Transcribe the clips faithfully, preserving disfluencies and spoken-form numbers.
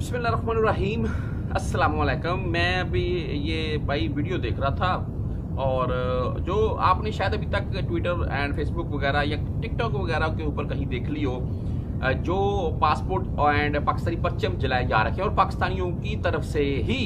बिस्मिल्लाहिर्रहमानिर्रहीम, अस्सलाम वालेकुम। मैं अभी ये भाई वीडियो देख रहा था और जो आपने शायद अभी तक ट्विटर एंड फेसबुक वगैरह या टिकटॉक वगैरह के ऊपर कहीं देख ली हो, जो पासपोर्ट एंड पाकिस्तानी परचम जलाए जा रखे हैं और पाकिस्तानियों की तरफ से ही,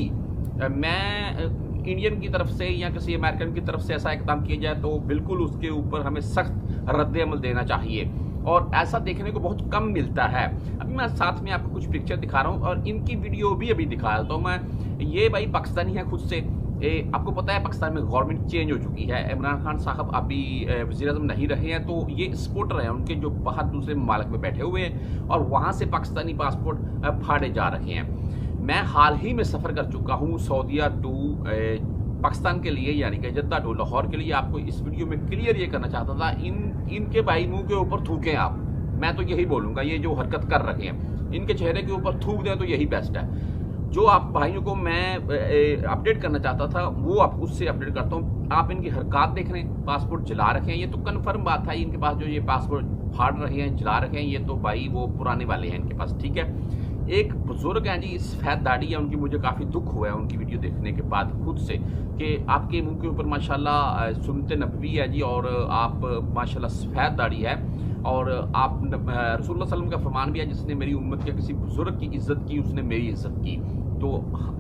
मैं इंडियन की तरफ से या किसी अमेरिकन की तरफ से ऐसा इकदाम किया जाए तो बिल्कुल उसके ऊपर हमें सख्त रद्द अमल देना चाहिए और ऐसा देखने को बहुत कम मिलता है। अभी मैं साथ में आपको कुछ पिक्चर दिखा रहा हूँ और इनकी वीडियो भी अभी दिखा रहा हूँ। मैं ये भाई पाकिस्तानी है खुद से। ए, आपको पता है पाकिस्तान में गवर्नमेंट चेंज हो चुकी है, इमरान खान साहब अभी वज़ीर-ए-आज़म नहीं रहे हैं, तो ये सपोर्टर हैं उनके जो बाहर दूसरे ममालिक में बैठे हुए हैं और वहाँ से पाकिस्तानी पासपोर्ट फाड़े जा रहे हैं। मैं हाल ही में सफ़र कर चुका हूँ सऊदीया टू पाकिस्तान के लिए, यानी कि जद्दा टू लाहौर के लिए। आपको इस वीडियो में क्लियर ये करना चाहता था, इन इनके भाई मुंह के ऊपर थूकें आप, मैं तो यही बोलूँगा। ये जो हरकत कर रखे हैं इनके चेहरे के ऊपर थूक दें तो यही बेस्ट है। जो आप भाइयों को मैं अपडेट करना चाहता था वो आप उससे अपडेट करता हूँ। आप इनकी हरकत देख रहे हैं, पासपोर्ट जला रखे हैं, ये तो कन्फर्म बात है। इनके पास जो ये पासपोर्ट फाड़ रहे हैं, जला रखे हैं, ये तो भाई वो पुराने वाले हैं इनके पास, ठीक है। एक बुजुर्ग हैं जी, सफ़ेद दाढ़ी है उनकी, मुझे काफ़ी दुख हुआ है उनकी वीडियो देखने के बाद खुद से, कि आपके मुंह के ऊपर माशाल्लाह सुन्नत नबवी है जी और आप माशाल्लाह सफ़ेद दाढ़ी है और आप रसूलुल्लाह सल्लल्लाहु अलैहि वसल्लम का फरमान भी है, जिसने मेरी उम्मत के किसी बुजुर्ग की इज्जत की उसने मेरी इज्जत की। तो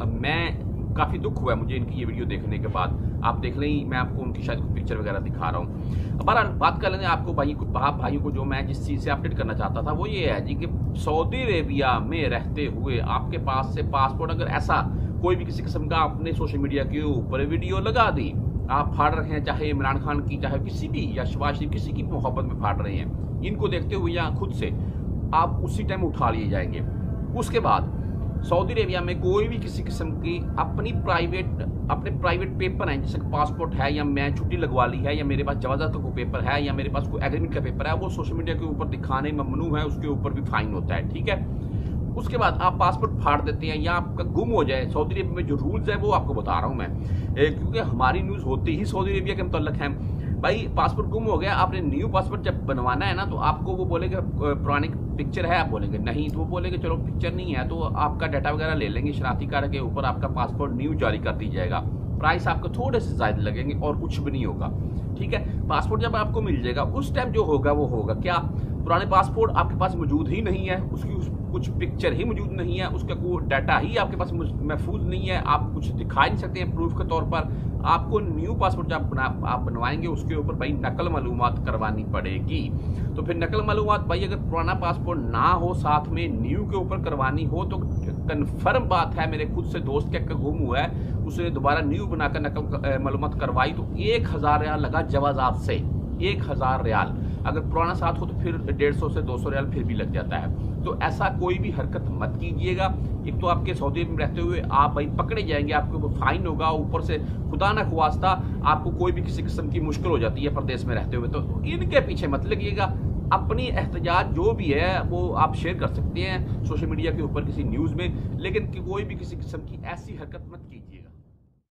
मैं काफ़ी दुख हुआ है मुझे इनकी ये वीडियो देखने के बाद। आप देख लें, मैं आपको उनकी शायद कुछ पिक्चर वगैरह दिखा रहा हूँ। अब बार बात कर लेंगे आपको भाई को, आप भाइयों को जो मैं जिस चीज़ से अपडेट करना चाहता था वो ये है जी कि सऊदी अरेबिया में रहते हुए आपके पास से पासपोर्ट अगर ऐसा कोई भी किसी किस्म का आपने सोशल मीडिया के ऊपर वीडियो लगा दी, आप फाड़ रहे हैं, चाहे इमरान खान की, चाहे किसी भी, या शहबाज शरीफ, किसी की मोहब्बत में फाड़ रहे हैं, इनको देखते हुए या खुद से आप उसी टाइम उठा लिए जाएंगे। उसके बाद सऊदी अरेबिया में कोई भी किसी किस्म की अपनी प्राइवेट अपने प्राइवेट पेपर हैं, जैसे पासपोर्ट है या मैं छुट्टी लगवा ली है या मेरे पास जवाज़त का कोई पेपर है या मेरे पास कोई एग्रीमेंट का पेपर है, वो सोशल मीडिया के ऊपर दिखाने ममनू है, उसके ऊपर भी फाइन होता है, ठीक है। उसके बाद आप पासपोर्ट फाड़ देते हैं या आपका गुम हो जाए, सऊदी अरेबिया में जो रूल्स है वो आपको बता रहा हूँ मैं, क्योंकि हमारी न्यूज़ होती ही सऊदी अरेबिया के मुतल्लिक है। भाई पासपोर्ट गुम हो गया, आपने न्यू पासपोर्ट जब बनवाना है ना, तो आपको वो बोलेंगे पुरानी पिक्चर है, आप बोलेंगे नहीं, तो वो बोलेंगे चलो पिक्चर नहीं है तो आपका डाटा वगैरह ले लेंगे, शनाख्ती कार्ड के ऊपर आपका पासपोर्ट न्यू जारी कर दी जाएगा। प्राइस आपको थोड़े से ज़्यादा लगेंगे और कुछ भी नहीं होगा, ठीक है। पासपोर्ट जब आपको मिल जाएगा उस टाइम जो होगा वो होगा क्या, पुराने पासपोर्ट आपके पास मौजूद ही नहीं है, उसकी उस, कुछ पिक्चर ही मौजूद नहीं है, उसका कोई डाटा ही आपके पास महफूज नहीं है, आप कुछ दिखा नहीं सकते हैं प्रूफ के तौर पर। आपको न्यू पासपोर्ट जब बना, आप बनवाएंगे उसके ऊपर भाई नकल मालूमात करवानी पड़ेगी। तो फिर नकल मालूमात भाई अगर पुराना पासपोर्ट ना हो, साथ में न्यू के ऊपर करवानी हो, तो कन्फर्म बात है, मेरे खुद से दोस्त का गुम हुआ है, उसने दोबारा न्यू बनाकर नकल मालूमात करवाई तो एक हज़ार रियाल लगा जवाजात से, एक हज़ार रियाल। अगर पुराना साथ हो तो फिर डेढ़ सौ से दो सौ रियाल फिर भी लग जाता है। तो ऐसा कोई भी हरकत मत कीजिएगा। एक तो आपके सऊदी में रहते हुए आप भाई पकड़े जाएंगे, आपके ऊपर फाइन होगा, ऊपर से खुदा ना खुवास्ता आपको कोई भी किसी किस्म की मुश्किल हो जाती है प्रदेश में रहते हुए। तो इनके पीछे मत लगिएगा। अपनी एहतजाज जो भी है वो आप शेयर कर सकते हैं सोशल मीडिया के ऊपर किसी न्यूज़ में, लेकिन कोई भी किसी किस्म की ऐसी हरकत मत कीजिएगा।